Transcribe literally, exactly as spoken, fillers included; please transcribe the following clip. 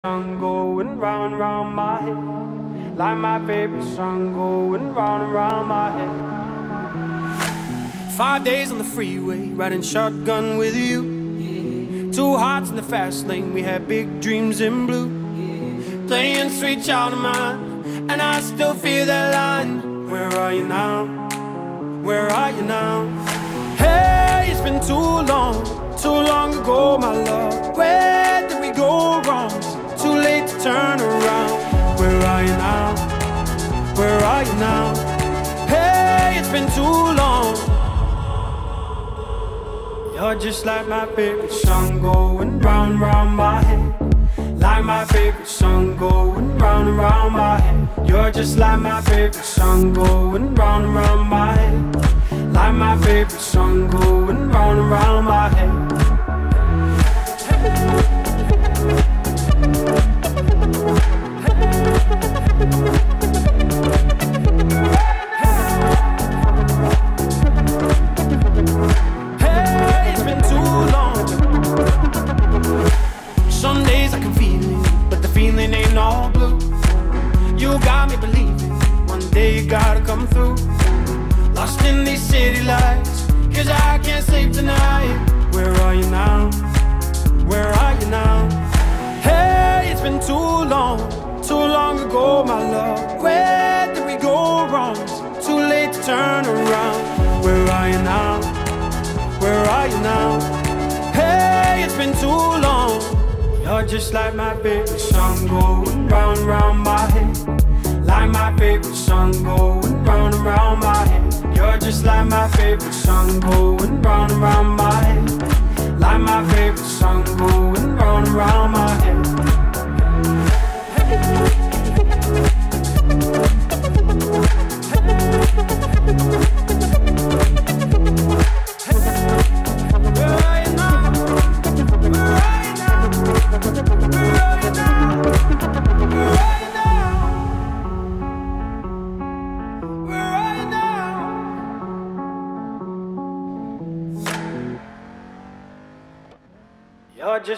song going round and round my head, like my favorite song going round and round my head. Five days on the freeway, riding shotgun with you. Two hearts in the fast lane, we had big dreams in blue. Playing Sweet Child of Mine, and I still feel that line. Where are you now? Where are you now? Hey, it's been too long, too long ago, my love. Where did we go wrong? Too late to turn around. Where are you now? Where are you now? Hey, it's been too long. You're just like my favorite song going round and round my head, like my favorite song going round and round my head. You're just like my favorite song going round and round my head, like my favorite song going round and round my head. Hey, it's been too long. Some days I can feel it, but the feeling ain't all blue. You got me believing one day you gotta come through. Lost in these city lights, cause I can't sleep tonight. Where are you now? Where are you now? Hey, it's been too long, too long ago, my love. Where did we go wrong? Too late to turn around. Where are you now? Where are you now? Hey, it's been too long. You're just like my favorite song going round and round my head, like my favorite song going round and round my head. You're just like my favorite song going round and round my head, like my favorite song going round and round my head.